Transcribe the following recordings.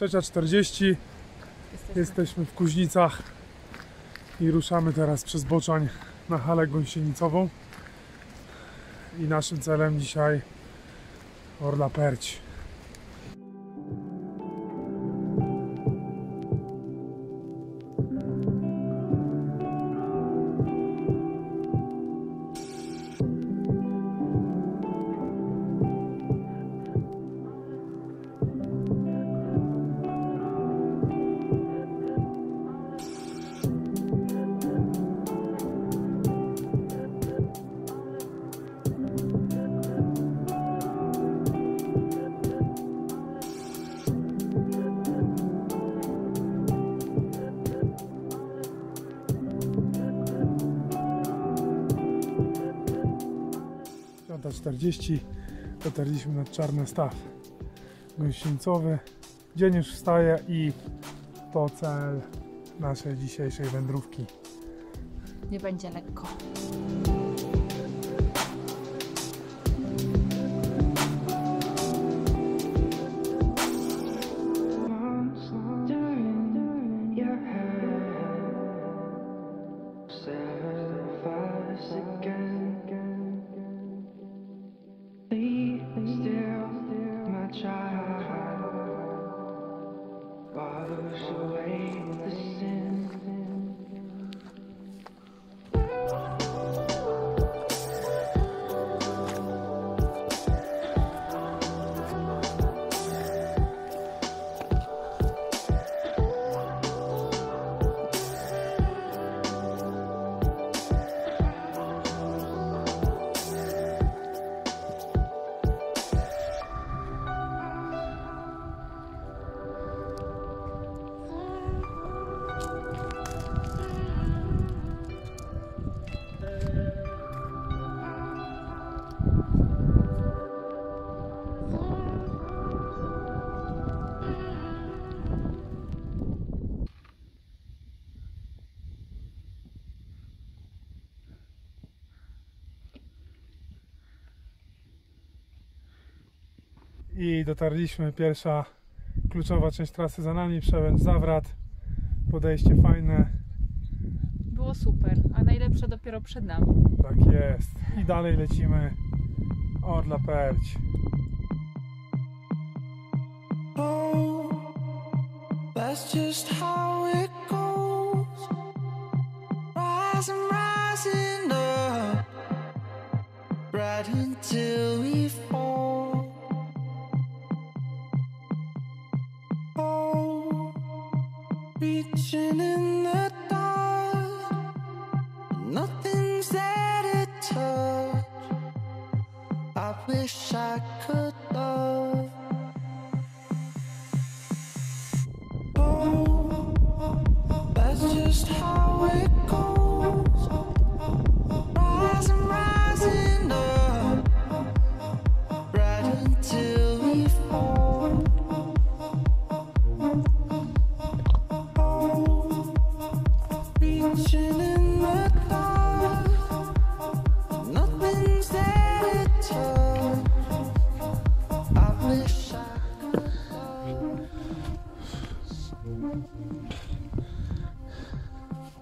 3:40. Jesteśmy w Kuźnicach i ruszamy teraz przez Boczań na halę gąsienicową. I naszym celem dzisiaj Orla Perć. Dotarliśmy nad Czarny Staw gąsienicowy. Dzień już wstaje i to cel naszej dzisiejszej wędrówki. Nie będzie lekko. I dotarliśmy, pierwsza kluczowa część trasy za nami, Przełęcz Zawrat, podejście fajne. Było super, a najlepsze dopiero przed nami. Tak jest. I dalej lecimy Orla Perć. Oh, that's just how it goes. Rising up, right until we fall. Oh, reaching in the dark, nothing's there to touch. I wish I could love. Oh, that's just how it goes. Rising up, right until we fall. Oh, reaching in the dark, nothing's there to touch. I wish I could love.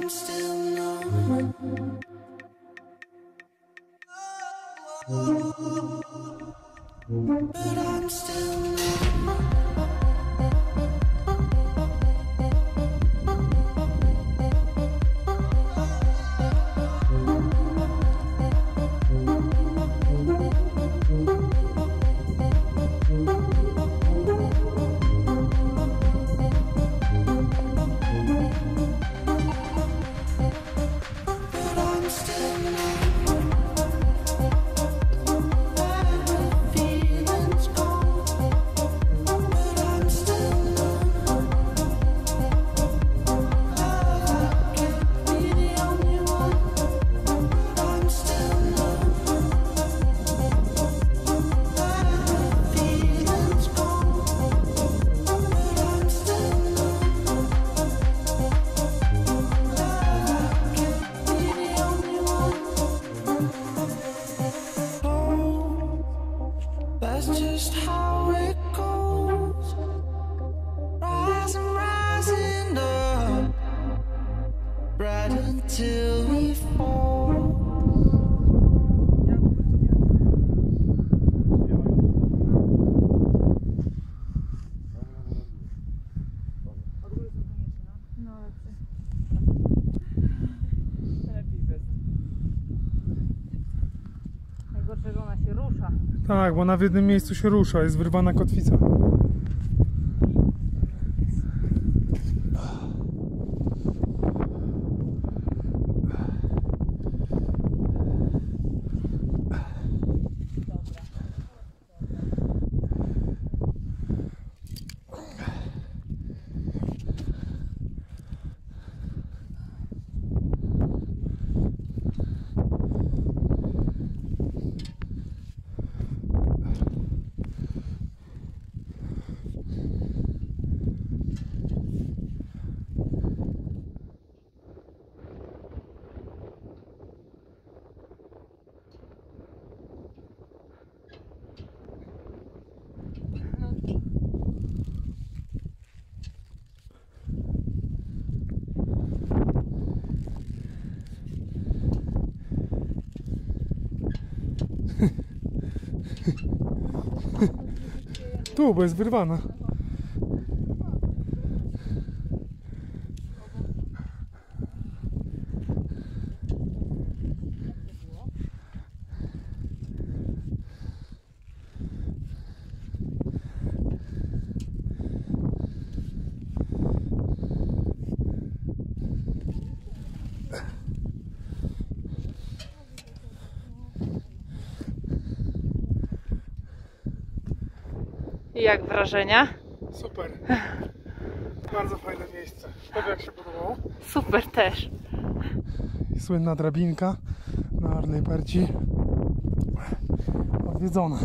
I'm still numb. But I'm still numb. That's just how it goes. Rising up, right until we fall. No lepszy. Najgorsze, że ona się rusza. Tak, bo ona w jednym miejscu się rusza, jest wyrwana kotwica. Tu, bo jest wyrwana. I jak wrażenia? Super. Bardzo fajne miejsce. Tobie jak się podobało? Super też. Słynna drabinka na Arnej Perci. Odwiedzona.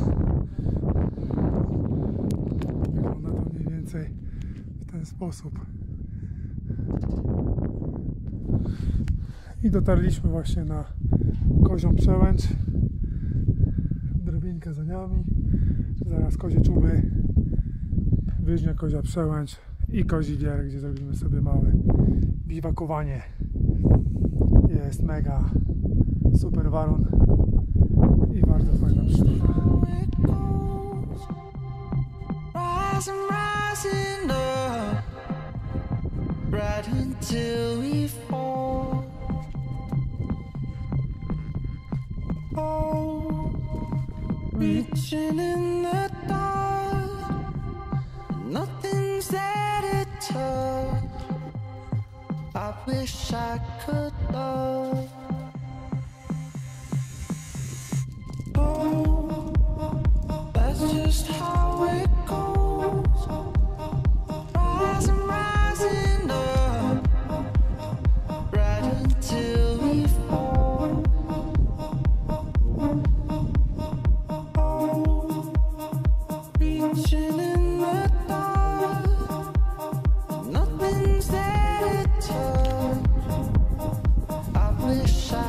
Wygląda to mniej więcej w ten sposób. I dotarliśmy właśnie na Kozią Przełęcz. Drabinkę za nami. Zaraz Kozie Czuby, Wyżnia, Kozia Przełęcz i Kozi Wier, gdzie zrobimy sobie małe biwakowanie. Jest mega super warun i bardzo fajna przygoda. Rising up, right until we fall. Oh, reaching in the dark, nothing's there to touch. I wish I could love. Oh, that's just how it goes. Rising up, right until we fall. Oh, reaching in the dark, nothing's there to touch. I wish I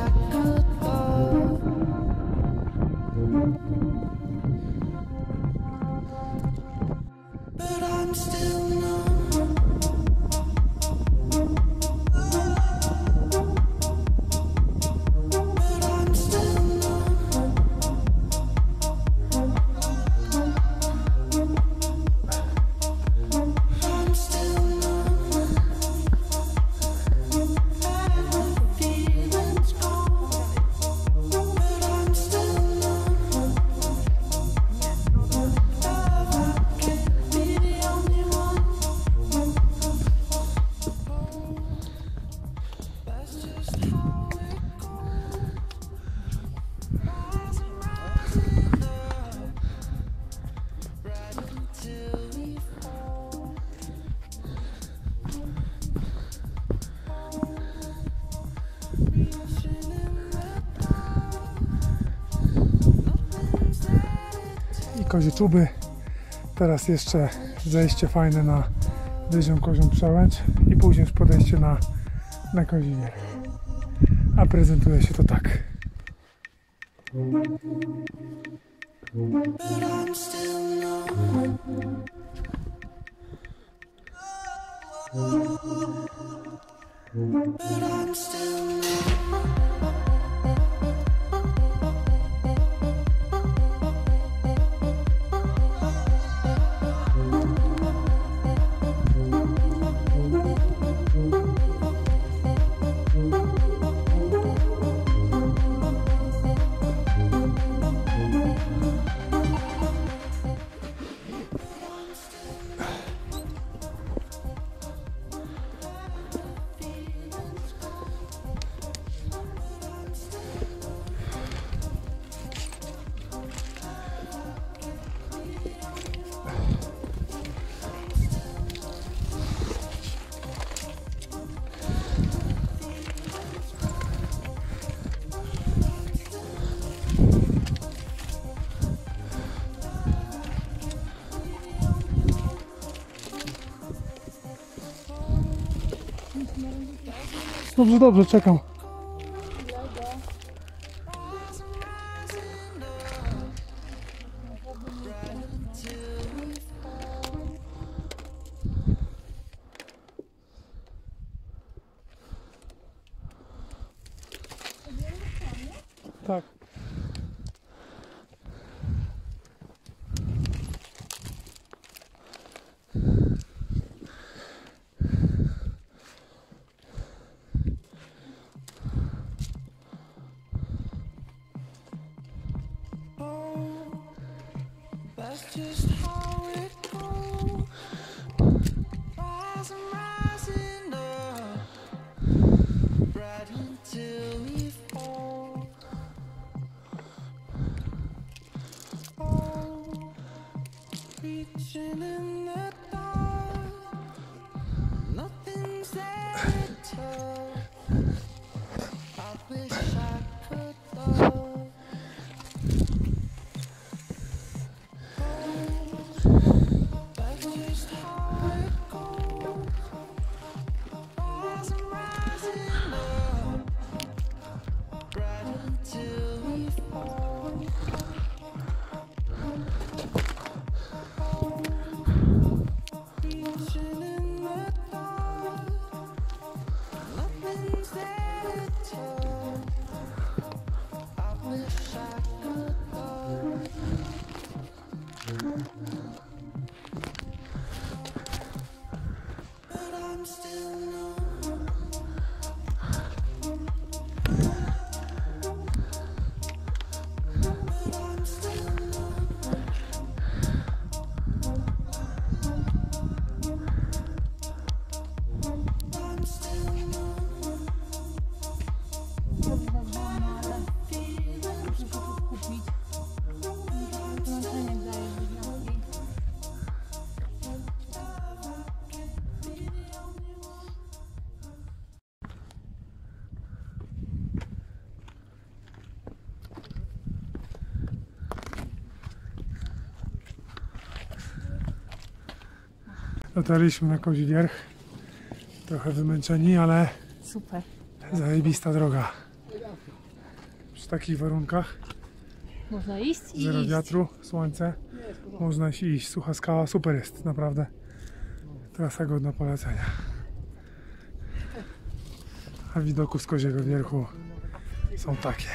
Kozie Czuby. Teraz jeszcze zejście fajne na Wyżnią Kozią Przełęcz i później już podejście na Kozi Wierch. A prezentuje się to tak. But I'm still numb. But I'm still numb. Dobrze, dobrze, czekam. Tak. That's just how it goes. Rising, rising up, right until we fall. Oh, reaching in the dark, nothing's there to touch. I wish I could love. Dotarliśmy na Kozi Wierch. Trochę wymęczeni, ale Super. zajebista droga. Przy takich warunkach, Można iść i zero iść. wiatru, słońce, można się iść. Sucha skała, super jest, naprawdę. Trasa godna polecenia. A widoku z Koziego Wierchu są takie.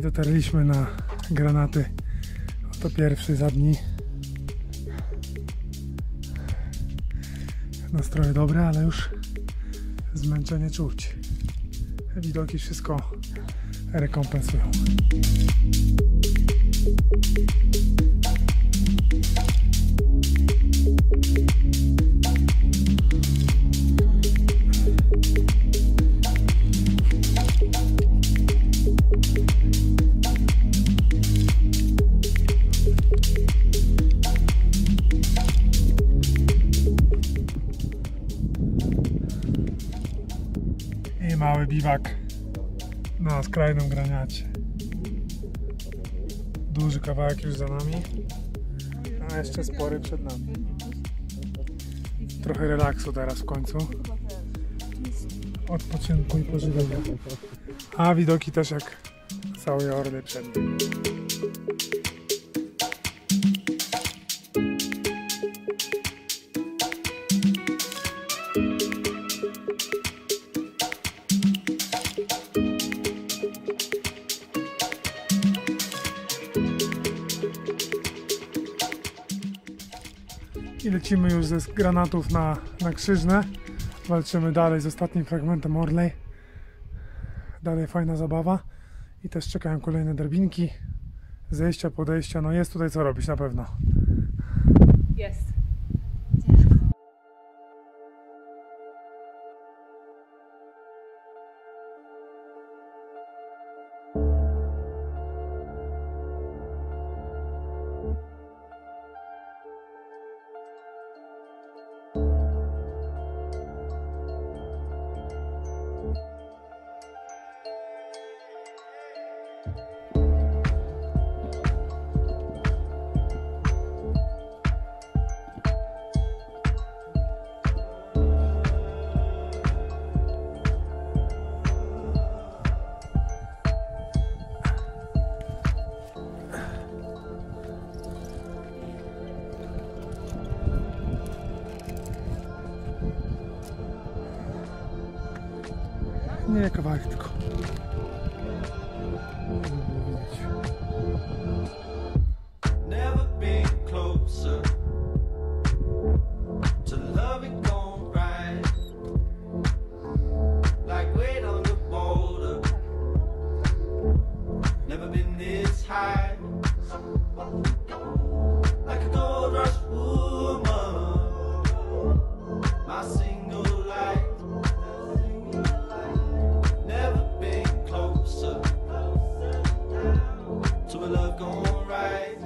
dotarliśmy na granaty. Oto pierwszy za dni. Nastroje dobre, ale już zmęczenie czuć. Widoki wszystko rekompensują. I mały biwak na skrajnym graniacie. Duży kawałek już za nami, a jeszcze spory przed nami. Trochę relaksu teraz w końcu. Odpoczynku i pożywienia. A widoki też jak całej Orly przed nim. I lecimy już ze granatów na Krzyżne. Walczymy dalej z ostatnim fragmentem Orley. Dalej fajna zabawa. I też czekają kolejne drabinki. Zejścia, podejścia. No jest tutaj co robić na pewno. Jest. Nie kawałek tylko. Never been closer to loving gone right. Like weight on the boulder. Never been this high. Like a gold rush woman. My single light. Never been closer to a love gone right.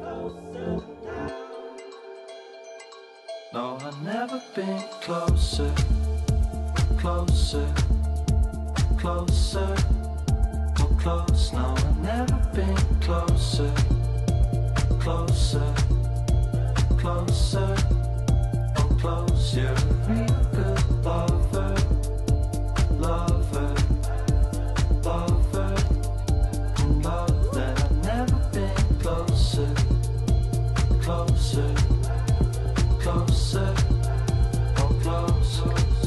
No, I've never been closer, closer, closer, or close. No, I've never been closer, closer, closer, or close. You're a real good lover, lover, lover, love that I've never been closer, closer, closer, or close.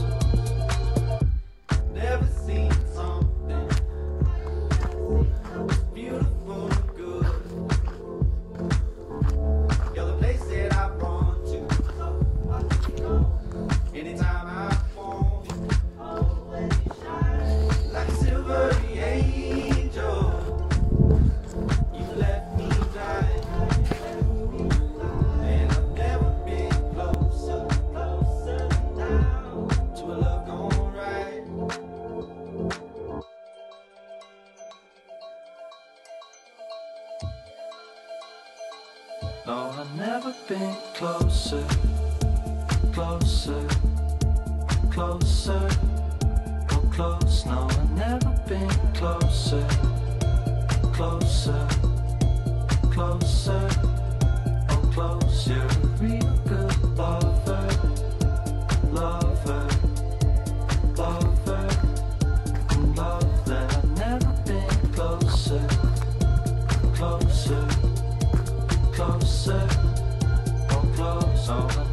Never seen something beautiful and good. You're the place that I run to anytime I fall. Like a silvery angel, you let me die. And I've never been closer, closer now to a love gone right. No, I've never been closer, closer, closer, or close. No, I've never been closer, closer, closer, or close. You're a real good lover, lover, lover, love that I've never been closer, closer, closer, or close. Oh,